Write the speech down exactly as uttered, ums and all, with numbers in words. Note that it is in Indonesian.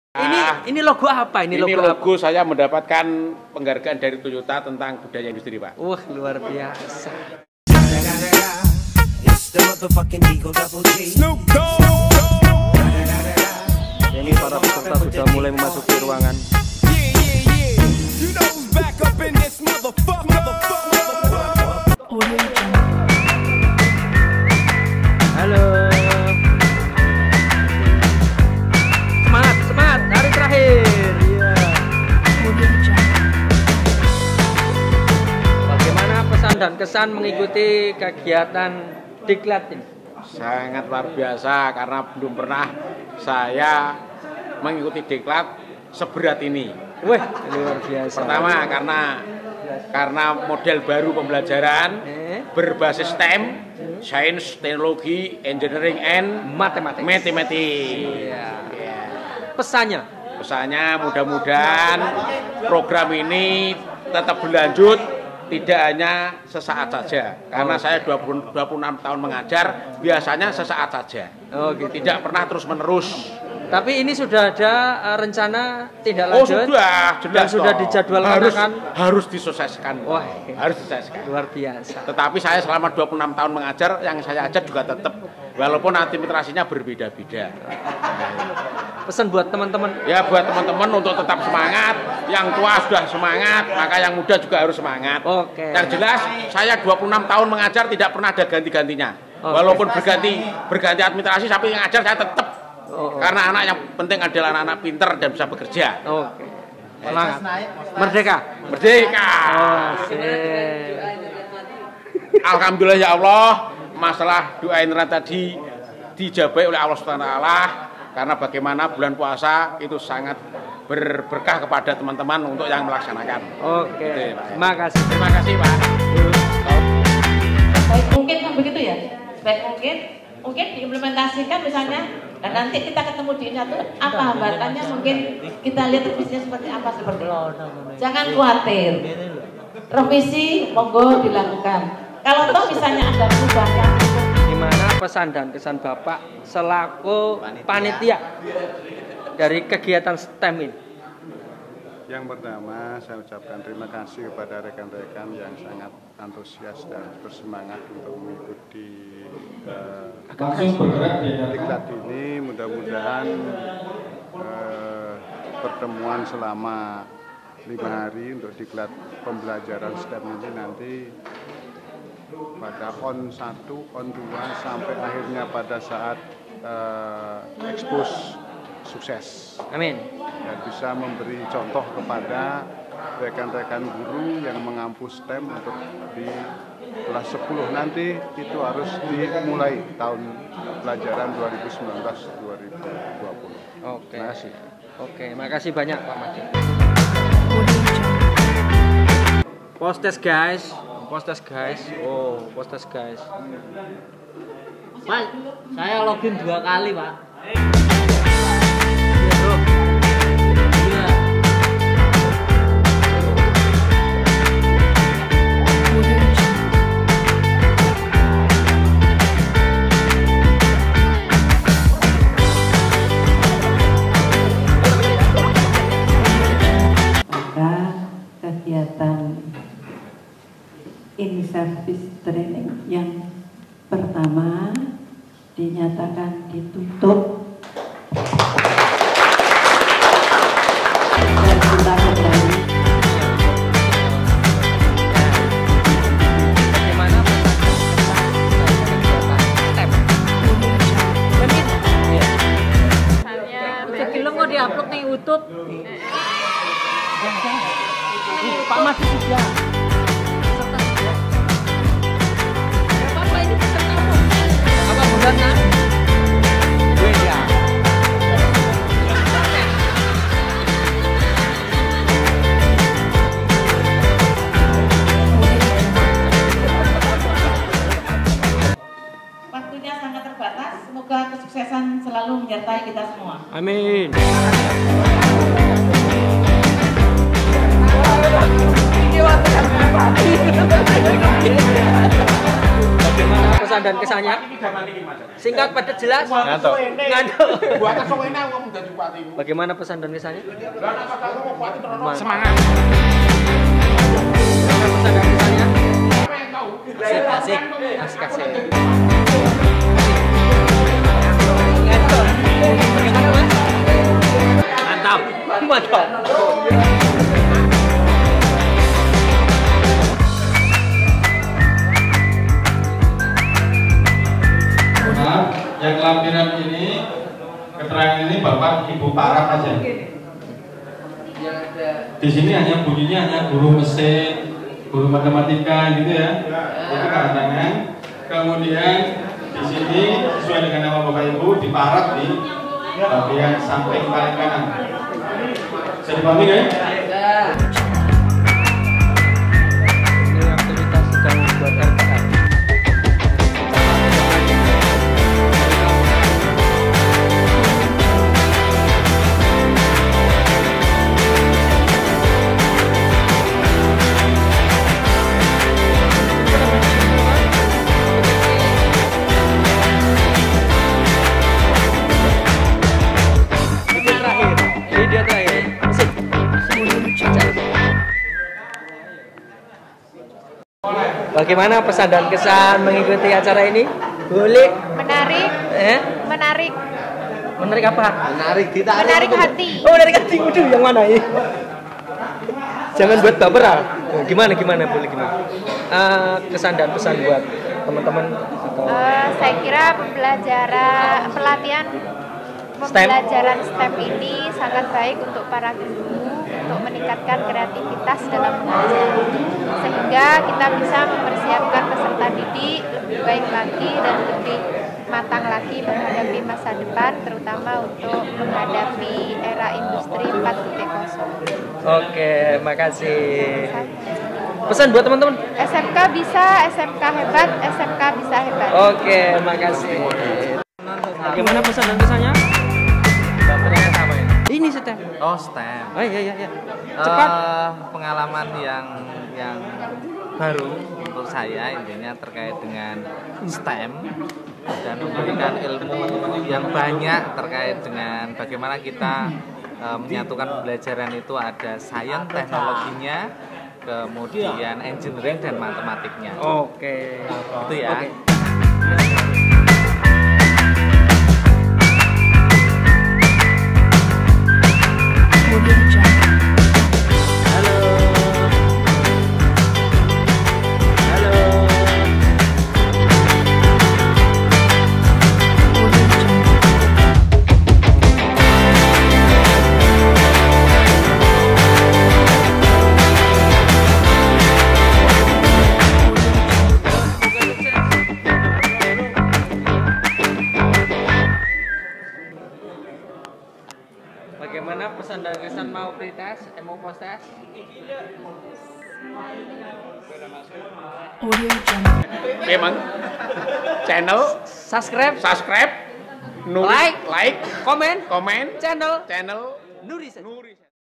Ini ini logo apa? Ini, ini logo, logo apa? Saya mendapatkan penghargaan dari Toyota tentang budaya industri, Pak. Wah, luar biasa. Ini para peserta sudah mulai memasuki ruangan. Halo. Semangat, semangat, hari terakhir. Iya. Bagaimana pesan dan kesan mengikuti kegiatan Diklat ini? Sangat luar biasa karena belum pernah saya mengikuti Diklat seberat ini. Wah, luar biasa. Pertama karena karena model baru pembelajaran Eh? berbasis STEM, Science, Teknologi, Engineering, and Matematik. Mathematics. Iya. Ya. Pesannya? Pesannya mudah-mudahan program ini tetap berlanjut, tidak hanya sesaat saja. Karena saya dua puluh, dua puluh enam tahun mengajar, biasanya sesaat saja. Oh, gitu. Tidak pernah terus-menerus. Tapi ini sudah ada uh, rencana tidak Oh lanjut? sudah, Dan sudah toh. dijadwalkan harus, akan? harus disukseskan. Wah, harus disukseskan. luar biasa. Tetapi saya selama dua puluh enam tahun mengajar, yang saya ajar juga tetap, walaupun administrasinya berbeda-beda. Pesan buat teman-teman? Ya buat teman-teman untuk tetap semangat, yang tua sudah semangat, maka yang muda juga harus semangat. Oke. Yang jelas saya dua puluh enam tahun mengajar tidak pernah ada ganti-gantinya. Oke. Walaupun berganti berganti administrasi, tapi yang ngajar saya tetap. Oh, oh. Karena anak yang penting adalah anak-anak pinter dan bisa bekerja. Oke. Semangat. Merdeka. Merdeka. Oh, sip. Alhamdulillah ya Allah, masalah doa Indra tadi dijabai oleh Allah Subhanahu wa taala, karena bagaimana bulan puasa itu sangat berberkah kepada teman-teman untuk yang melaksanakan. Oke. Gitu ya, Pak. Terima kasih. Terima kasih, Pak. Baik mungkin kan begitu ya. Baik mungkin mungkin diimplementasikan misalnya, dan nanti kita ketemu di satu apa hambatannya, mungkin kita lihat revisinya seperti apa seperti itu. Jangan khawatir. Revisi monggo dilakukan. Kalau toh misalnya ada perubahan, Gimana pesan dan kesan Bapak selaku panitia dari kegiatan STEM ini? Yang pertama, saya ucapkan terima kasih kepada rekan-rekan yang sangat antusias dan bersemangat untuk mengikuti uh, Diklat ini. Mudah-mudahan uh, pertemuan selama lima hari untuk Diklat pembelajaran STEM ini nanti pada on satu, on dua, sampai akhirnya pada saat uh, ekspos sukses. Amin. Dan bisa memberi contoh kepada rekan-rekan guru yang mengampu STEM untuk di kelas sepuluh nanti itu harus dimulai tahun pelajaran dua ribu sembilan belas dua ribu dua puluh. Oke. Terima kasih. Oke, makasih banyak Pak Madi. Postes guys, postes guys. Oh, postes guys. Pak, saya login dua kali, Pak. Iya, Bro. Iya. Maka kegiatan in service training yang pertama dinyatakan ditutup dan kita kembali. Bagaimana pesan dan kesan dari kegiatan STEM? Jadi lo mau diupload nih YouTube. Pak Madi sudah. Apa ini peserta? Apa bulan nak? Beda. waktunya sangat terbatas. Semoga kesuksesan selalu menyertai kita semua. Amin. Bagaimana pesan dan kesannya? Singkat, padat, jelas. Ngantuk. Ngantuk. Semangat. Bagaimana pesan dan kesannya? Semangat. Bagaimana pesan dan kesannya? Asik, asik. Asik asik. Ngantuk. Bagaimana Mas? Mantap. Mantap. Maaf, yang lampiran ini, keterangan ini Bapak Ibu Parap aja. Di sini hanya bunyinya hanya guru mesin, guru matematika gitu ya. Itu keterangan. Kemudian di sini sesuai dengan nama Bapak Ibu diparap di bagian samping paling kanan. Bisa dipahami kan? Ini aktivitas sedang membuat R P A. Bagaimana pesan dan kesan mengikuti acara ini? Boleh? Menarik, Eh? menarik, Menarik apa? Menarik ditarik. menarik hati. Oh, menarik hati. Waduh, yang mana ini? Jangan buat baper ah. Oh, gimana gimana boleh gimana? Uh, kesan dan pesan buat teman-teman atau Eh, saya kira pembelajaran pelatihan pembelajaran STEM ini sangat baik untuk para guru untuk meningkatkan kreativitas dalam mengajar sehingga kita bisa mempersiapkan peserta didik lebih baik lagi dan lebih matang lagi menghadapi masa depan terutama untuk menghadapi era industri empat titik nol. Oke, makasih. Pesan buat teman-teman. S M K bisa, S M K hebat, S M K bisa hebat. Oke, makasih. Bagaimana pesan dan kesannya? Baterainya sama ini. Ini STEM. Oh, STEM. Oh iya iya iya. Cepat. Eh, pengalaman yang yang baru untuk saya intinya terkait dengan STEM dan memberikan ilmu yang banyak terkait dengan bagaimana kita eh, menyatukan pembelajaran itu ada sains teknologinya, kemudian engineering dan matematiknya. Oke. Itu ya. Oke. Bagaimana pesan dan kesan mau pretest, eh, mau postes? Memang channel Subscribe, subscribe, nulis, Like. like, komen, komen, channel channel Nuri. Nuri.